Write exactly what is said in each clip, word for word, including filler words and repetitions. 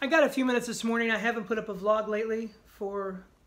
I got a few minutes this morning. I haven't put up a vlog lately for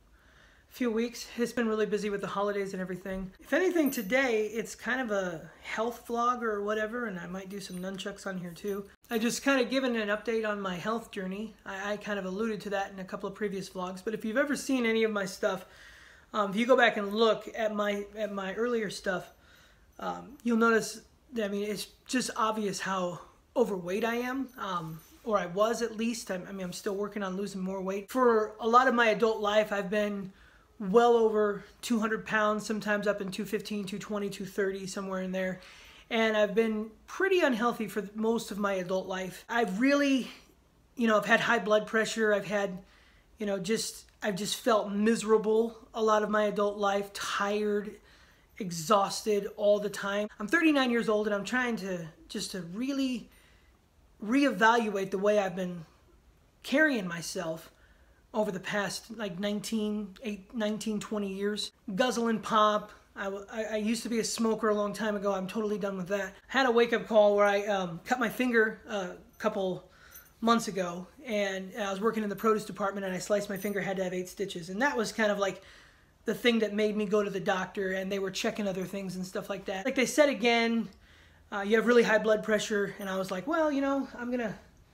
a few weeks. It's been really busy with the holidays and everything. If anything, today it's kind of a health vlog or whatever, and I might do some nunchucks on here too. I just kind of given an update on my health journey. I, I kind of alluded to that in a couple of previous vlogs, but if you've ever seen any of my stuff, um, if you go back and look at my at my earlier stuff, um, you'll notice that, I mean, it's just obvious how overweight I am. Um, or I was at least. I mean, I'm still working on losing more weight. For a lot of my adult life, I've been well over two hundred pounds, sometimes up in two fifteen, two twenty, two thirty, somewhere in there. And I've been pretty unhealthy for most of my adult life. I've really, you know, I've had high blood pressure. I've had, you know, just, I've just felt miserable a lot of my adult life, tired, exhausted all the time. I'm thirty-nine years old and I'm trying to just to really reevaluate the way I've been carrying myself over the past like nineteen, eight, nineteen, twenty years. Guzzle and pop. I, I, I used to be a smoker a long time ago. I'm totally done with that. I had a wake-up call where I um, cut my finger a couple months ago, and I was working in the produce department and I sliced my finger, had to have eight stitches. And that was kind of like the thing that made me go to the doctor, and they were checking other things and stuff like that. Like they said again, Uh, you have really high blood pressure, and I was like, well, you know, I'm gonna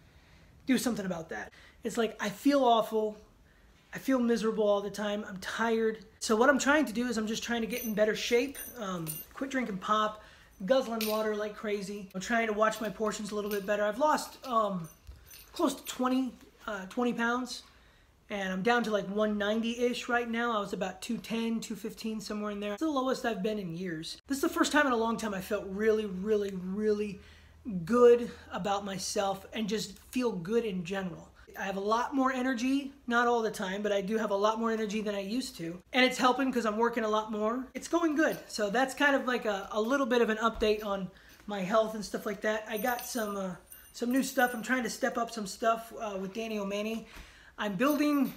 do something about that. It's like, I feel awful, I feel miserable all the time, I'm tired. So what I'm trying to do is I'm just trying to get in better shape, um, quit drinking pop, guzzling water like crazy. I'm trying to watch my portions a little bit better. I've lost um, close to twenty, uh, twenty pounds, and I'm down to like one ninety-ish right now. I was about two ten, two fifteen, somewhere in there. It's the lowest I've been in years. This is the first time in a long time I felt really, really, really good about myself and just feel good in general. I have a lot more energy, not all the time, but I do have a lot more energy than I used to. And it's helping because I'm working a lot more. It's going good. So that's kind of like a, a little bit of an update on my health and stuff like that. I got some, uh, some new stuff. I'm trying to step up some stuff uh, with Danny O'Mani. I'm building,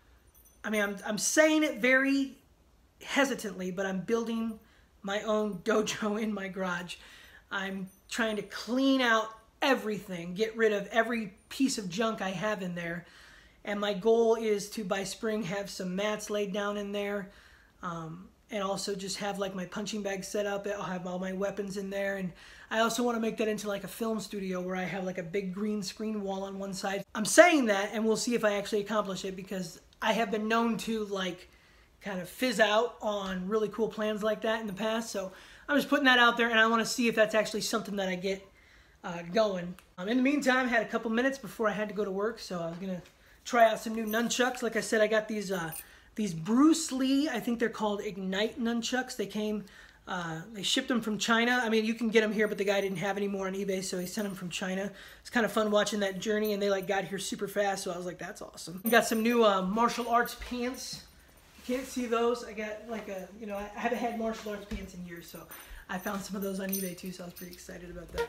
I mean, I'm, I'm saying it very hesitantly, but I'm building my own dojo in my garage. I'm trying to clean out everything, get rid of every piece of junk I have in there. And my goal is to, by spring, have some mats laid down in there. Um, and also just have like my punching bag set up. I'll have all my weapons in there. And I also want to make that into like a film studio where I have like a big green screen wall on one side. I'm saying that, and we'll see if I actually accomplish it, because I have been known to like kind of fizz out on really cool plans like that in the past. So I'm just putting that out there, and I want to see if that's actually something that I get uh, going. Um, in the meantime, I had a couple minutes before I had to go to work, so I was going to try out some new nunchucks. Like I said, I got these uh, these Bruce Lee, I think they're called Ignite nunchucks. They came, uh, they shipped them from China. I mean, you can get them here, but the guy didn't have any more on eBay, so he sent them from China. It's kind of fun watching that journey, and they like got here super fast, so I was like, that's awesome. I got some new uh, martial arts pants. You can't see those. I got like a, you know, I haven't had martial arts pants in years, so I found some of those on eBay too, so I was pretty excited about that.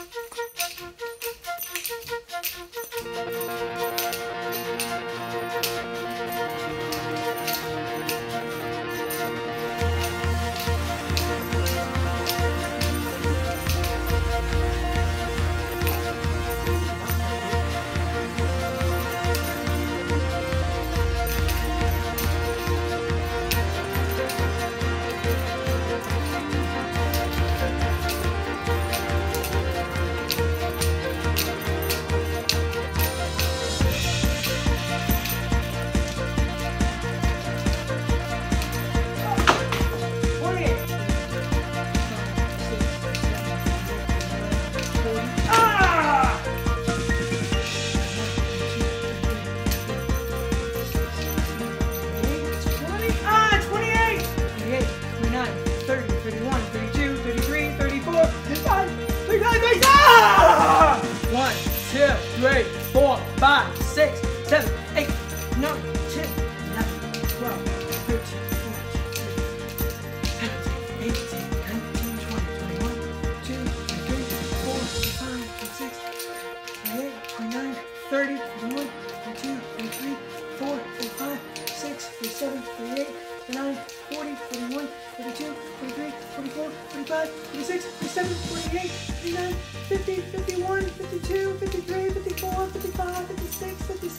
Three, four, five, six, seven, eight, nine, ten, eleven, twelve, thirteen, fourteen, fifteen, eighteen, nineteen, twenty, twenty-one, twenty-two, twenty-three, twenty-four, twenty-five, twenty-six, twenty-eight, twenty-nine, thirty, thirty-one, thirty-two, thirty-three, thirty-four, thirty-five, thirty-six, thirty-seven, thirty-eight, thirty-nine, forty, forty-one, forty-two, forty-three, forty-four, forty-five, forty-six, forty-seven, forty-eight, fifty-nine, fifty, fifty-one, fifty-two, fifty-three, fifty-four, fifty-five, fifty-six, fifty-seven,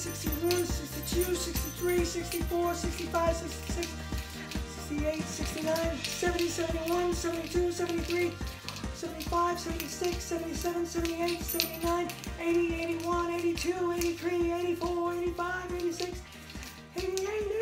sixty-one, sixty-two, sixty-three, sixty-four, sixty-five, sixty-six, sixty-eight, sixty-nine, seventy, seventy-one, seventy-two, seventy-three, seventy-five, seventy-six, seventy-seven, seventy-eight, seventy-nine, eighty, eighty-one, eighty-two, eighty-three, eighty-four, eighty-five, eighty-six, eighty-eight,